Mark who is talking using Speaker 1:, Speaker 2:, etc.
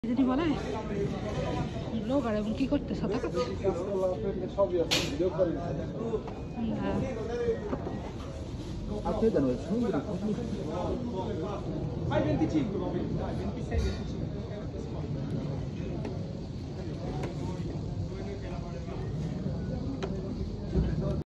Speaker 1: জানি বলে লোক আর এবং কি করতেছ দেখো
Speaker 2: A te danno il fondo di così. Vai 25, dai, 26, 25.